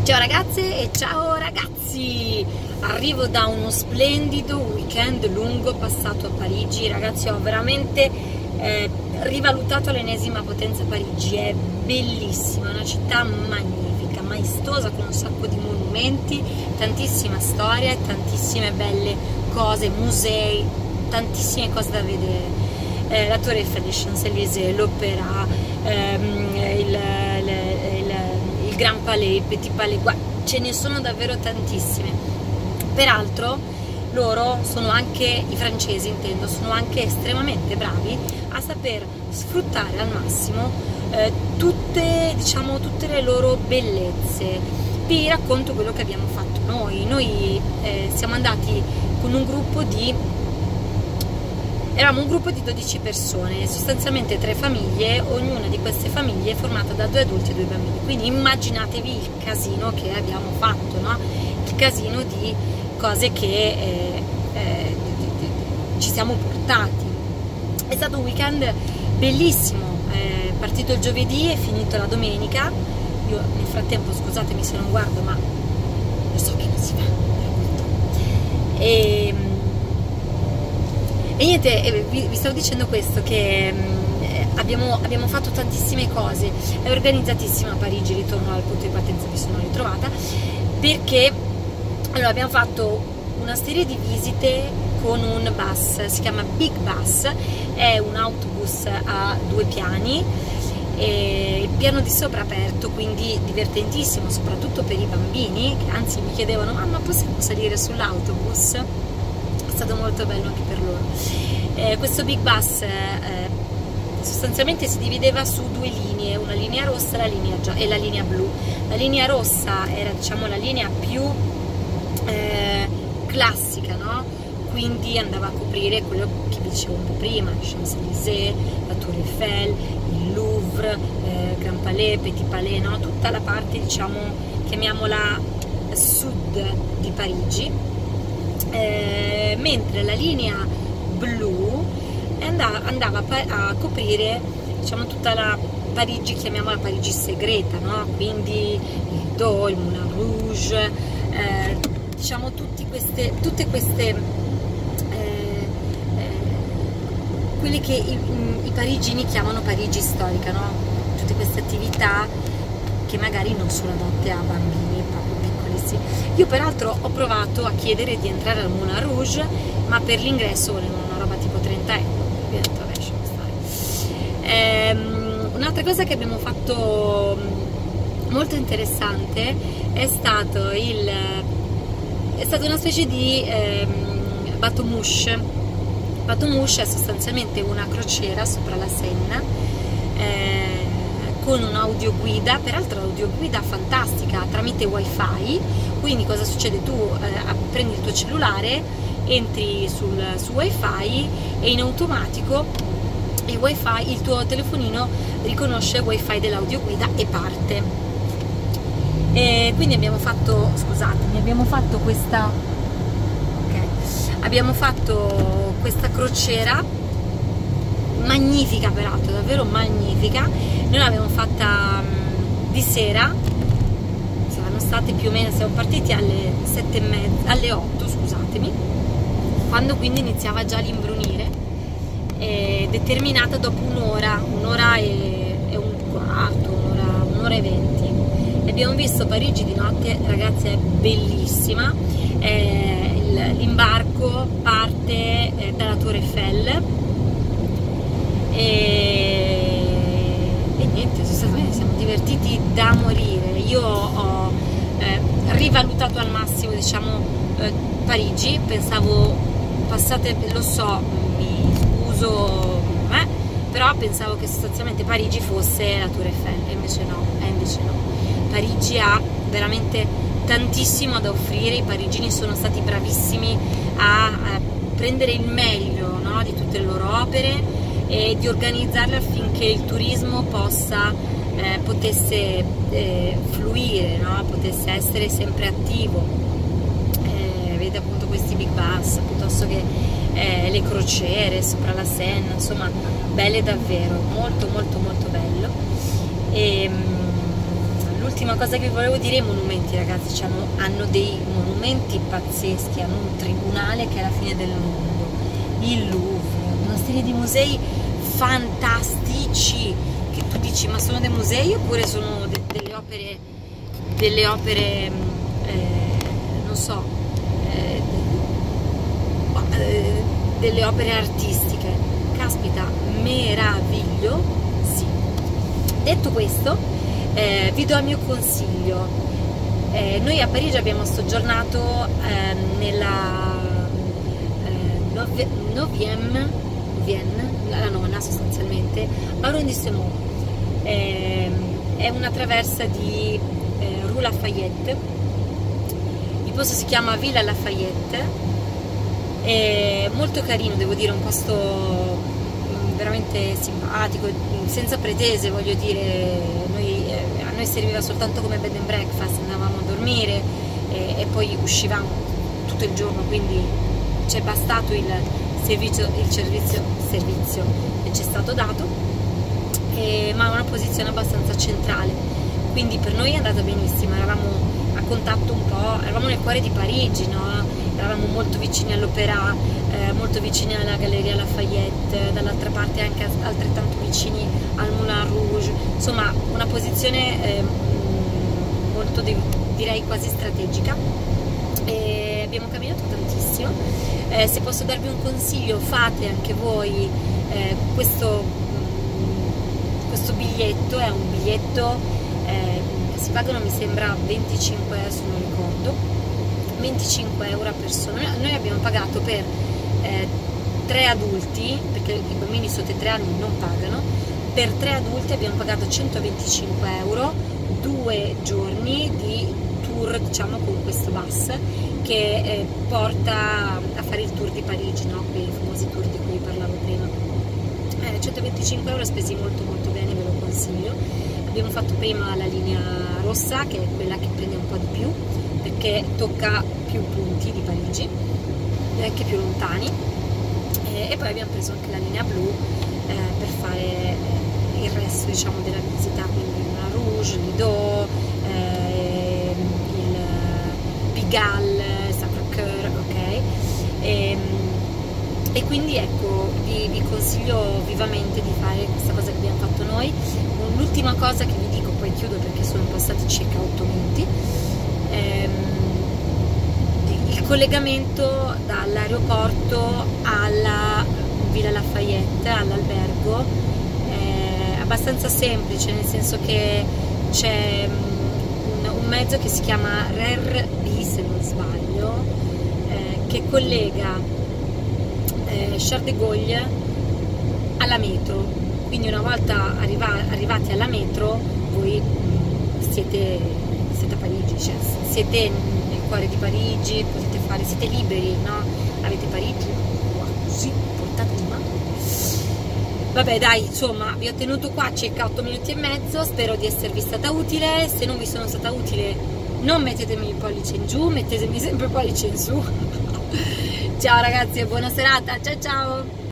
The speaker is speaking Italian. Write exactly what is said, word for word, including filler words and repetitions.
Ciao ragazze e ciao ragazzi, arrivo da uno splendido weekend lungo passato a Parigi. Ragazzi, ho veramente eh, rivalutato all'ennesima potenza Parigi. È bellissima, è una città magnifica, maestosa, con un sacco di monumenti, tantissima storia e tantissime belle cose, musei, tantissime cose da vedere. Eh, la Torre Eiffel, les Champs-Élysées, l'Opéra, ehm, il, il, il, il Grand Palais, il Petit Palais, guarda, ce ne sono davvero tantissime. Peraltro loro sono anche, i francesi intendo, sono anche estremamente bravi a saper sfruttare al massimo eh, tutte, diciamo, tutte le loro bellezze. Vi racconto quello che abbiamo fatto noi. Noi eh, siamo andati con un gruppo di Eravamo un gruppo di dodici persone, sostanzialmente tre famiglie, ognuna di queste famiglie è formata da due adulti e due bambini. Quindi immaginatevi il casino che abbiamo fatto, no? Il casino di cose che eh, eh, ci siamo portati. È stato un weekend bellissimo, è partito il giovedì e finito la domenica. Io nel frattempo, scusatemi se non guardo, ma lo so che non si fa. E... E niente, vi, vi stavo dicendo questo, che eh, abbiamo, abbiamo fatto tantissime cose, è organizzatissima Parigi, ritorno al punto di partenza, mi sono ritrovata, perché allora, abbiamo fatto una serie di visite con un bus, si chiama Big Bus, è un autobus a due piani, e il piano di sopra aperto, quindi divertentissimo, soprattutto per i bambini, che anzi mi chiedevano: mamma, possiamo salire sull'autobus? È stato molto bello anche per loro. Eh, questo Big Bus eh, sostanzialmente si divideva su due linee, una linea rossa e la linea, e la linea blu. La linea rossa era, diciamo, la linea più eh, classica, no? Quindi andava a coprire quello che vi dicevo un po' prima: Champs-Élysées, la Torre Eiffel, il Louvre, eh, Grand Palais, Petit Palais, no? Tutta la parte, diciamo, chiamiamola sud di Parigi. Eh, mentre la linea blu andava, andava a coprire, diciamo, tutta la Parigi, chiamiamola Parigi segreta, no? Quindi il Do, il Moulin Rouge, eh, diciamo tutti queste, tutte queste eh, eh, quelle che i, i parigini chiamano Parigi storica, no? Tutte queste attività che magari non sono adatte a bambini proprio piccolissimi. Io peraltro ho provato a chiedere di entrare al Moulin Rouge, ma per l'ingresso volevano una roba tipo trenta euro, quindi ho detto vabbè, lasciamo stare. Ehm, un'altra cosa che abbiamo fatto molto interessante è stato il è stata una specie di ehm, bateau mouche. Bateau mouche è sostanzialmente una crociera sopra la Senna, eh, con un'audioguida, peraltro un'audioguida fantastica tramite wifi. Quindi cosa succede? Tu eh, prendi il tuo cellulare, entri sul, su wifi e in automatico il wifi, il tuo telefonino riconosce il wifi dell'audioguida e parte. E quindi abbiamo fatto, scusatemi, abbiamo fatto questa ok, abbiamo fatto questa crociera magnifica, peraltro davvero magnifica. Noi l'abbiamo fatta um, di sera, saranno state più o meno, siamo partiti alle sette e mezza, alle otto, scusatemi, quando quindi iniziava già l'imbrunire, e determinata dopo un'ora, un'ora e, e un quarto, un'ora, un'ora e venti. E abbiamo visto Parigi di notte, ragazzi, è bellissima. Eh, l'imbarco parte eh, dalla Torre Eiffel e, e niente, sostanzialmente siamo divertiti da morire. Io ho eh, rivalutato al massimo, diciamo, eh, Parigi. Pensavo, passate, lo so, mi scuso, eh, però pensavo che sostanzialmente Parigi fosse la Torre Eiffel, e invece no, e invece no. Parigi ha veramente tantissimo da offrire. I parigini sono stati bravissimi a, a prendere il meglio, no, di tutte le loro opere e di organizzarle affinché il turismo possa, eh, potesse eh, fluire, no? Potesse essere sempre attivo. Eh, vedete appunto questi big bus, piuttosto che eh, le crociere sopra la Senna, insomma, belle davvero, molto molto molto bello. E l'ultima cosa che vi volevo dire, i monumenti, ragazzi, cioè, hanno, hanno dei monumenti pazzeschi, hanno un tribunale che è la fine del mondo, il Louvre, una serie di musei fantastici che tu dici ma sono dei musei oppure sono de delle opere, delle opere eh, non so, eh, delle opere artistiche. Caspita, meraviglio, sì. Detto questo, eh, vi do il mio consiglio. Eh, noi a Parigi abbiamo soggiornato eh, nella eh, Neuvième, la nona sostanzialmente, arrondissement. Eh, è una traversa di eh, Rue Lafayette. Il posto si chiama Villa Lafayette. È molto carino, devo dire, un posto veramente simpatico, senza pretese, voglio dire. Noi, eh, a noi serviva soltanto come bed and breakfast, andavamo a dormire e, e poi uscivamo tutto il giorno, quindi c'è bastato il servizio, il servizio, servizio che ci è stato dato, e, ma ha una posizione abbastanza centrale, quindi per noi è andata benissimo. Eravamo a contatto un po', eravamo nel cuore di Parigi, no? Eravamo molto vicini all'Opéra, eh, molto vicini alla Galleria Lafayette, dall'altra parte anche altrettanto vicini al Moulin Rouge, insomma una posizione eh, molto, direi quasi strategica, e abbiamo camminato tantissimo. Eh, se posso darvi un consiglio, fate anche voi eh, questo, questo biglietto, è un biglietto, eh, si pagano mi sembra venticinque, adesso non ricordo, venticinque euro a persona. Noi abbiamo pagato per eh, tre adulti, perché i bambini sotto i tre anni non pagano, per tre adulti abbiamo pagato centoventicinque euro, due giorni di tour, diciamo, con questo bus che eh, porta a fare il tour di Parigi, no? Quei famosi tour di cui parlavo prima. Eh, centoventicinque euro spesi molto molto bene, ve lo consiglio. Abbiamo fatto prima la linea rossa, che è quella che prende un po' di più, perché tocca più punti di Parigi e anche più lontani, e, e poi abbiamo preso anche la linea blu eh, per fare eh, il resto, diciamo, della visita, quindi la Rouge, Lido, eh, il Pigalle, Sacré-Cœur, ok? E, e quindi ecco, vi, vi consiglio vivamente di fare questa cosa che abbiamo fatto noi. L'ultima cosa che vi dico, poi chiudo perché sono passati circa otto minuti, ehm, il collegamento dall'aeroporto alla Villa Lafayette, all'albergo, è abbastanza semplice, nel senso che c'è un, un mezzo che si chiama R E R B, se non sbaglio, eh, che collega eh, Charles de Gaulle alla metro. Quindi una volta arriva, arrivati alla metro voi mh, siete, siete a Parigi, cioè siete nel cuore di Parigi, potete fare, siete liberi, no? Avete Parigi qua così, portata di mano. Vabbè dai, insomma, vi ho tenuto qua circa otto minuti e mezzo, spero di esservi stata utile. Se non vi sono stata utile non mettetemi il pollice in giù, mettetemi sempre il pollice in su. Ciao ragazzi e buona serata, ciao ciao!